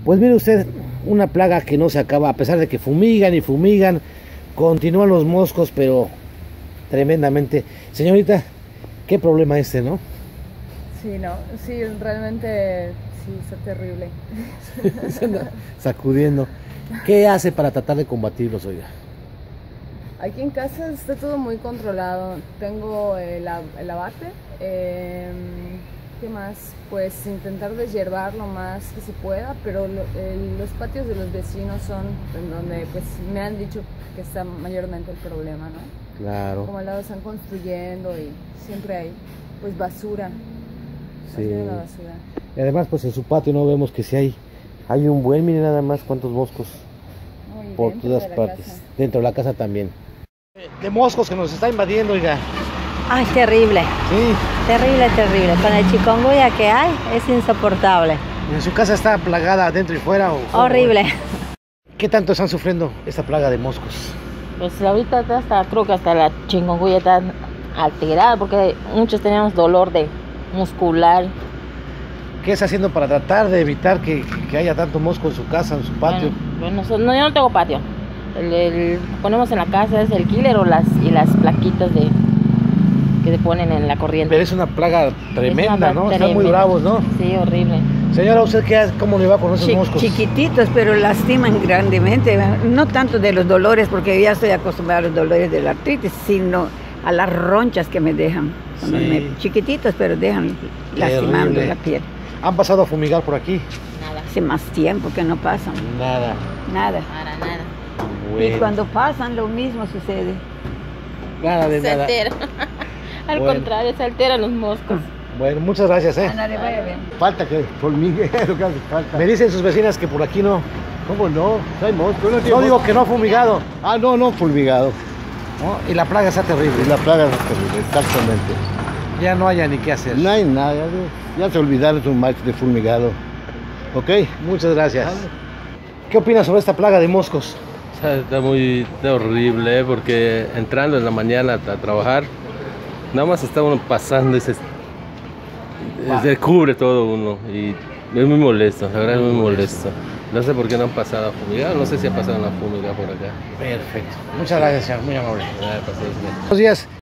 Pues mire usted, una plaga que no se acaba, a pesar de que fumigan y fumigan, continúan los moscos, pero tremendamente. Señorita, qué problema ¿no? Sí, no, sí, realmente sí, está terrible. Se anda sacudiendo. ¿Qué hace para tratar de combatirlos, oiga? Aquí en casa está todo muy controlado. Tengo el abate. ¿Qué más? Pues intentar deshiervar lo más que se pueda, pero los patios de los vecinos son en donde pues me han dicho que está mayormente el problema, ¿no? Claro. Como al lado están construyendo y siempre hay pues basura. Sí. La basura. Y además pues en su patio no vemos que si hay un buen, mire nada más cuántos moscos por todas partes. Casa. Dentro de la casa también. De moscos que nos está invadiendo, oiga. Ay, terrible. Sí. Terrible, terrible. Con el chikungunya que hay, es insoportable. ¿En su casa está plagada adentro y fuera? Horrible. ¿Qué tanto están sufriendo esta plaga de moscos? Pues ahorita creo que hasta la chikungunya está alterada porque muchos tenemos dolor muscular. ¿Qué está haciendo para tratar de evitar que haya tanto mosco en su casa, en su patio? Bueno, yo no tengo patio. Ponemos en la casa es el killer y las plaquitas que se ponen en la corriente. Pero es una plaga tremenda, ¿no? Están muy bravos, ¿no? Sí, horrible. Señora, ¿usted cómo le va con esos moscos? Chiquititos, pero lastiman grandemente. No tanto de los dolores, porque ya estoy acostumbrada a los dolores de la artritis, sino a las ronchas que me dejan. Sí. Chiquititos, pero dejan lastimando la piel. ¿Han pasado a fumigar por aquí? Nada. Hace más tiempo que no pasan. Nada. Nada. Bueno. Y cuando pasan, lo mismo sucede. Nada de nada. Se altera. Al contrario, se alteran los moscos. Bueno, muchas gracias, Ándale, vaya bien. Falta que fumigue, es lo que hace falta. Me dicen sus vecinas que por aquí no. ¿Cómo no? Hay moscos. No digo que no ha fumigado. Ah, no, fumigado. ¿No? Y la plaga está terrible. Y la plaga está terrible, exactamente. Ya no haya ni qué hacer. No hay nada, ya se olvidaron su marcha de fumigado. ¿Ok? Muchas gracias. ¿Qué opinas sobre esta plaga de moscos? Está horrible, porque entrando en la mañana a trabajar, nada más está uno pasando y se cubre todo uno y es muy molesto, la verdad es muy molesto. No sé por qué no han pasado a fumigar, no sé si ha pasado una fumiga por acá. Perfecto. Muchas gracias, señor, muy amable. Pasó bien. Buenos días.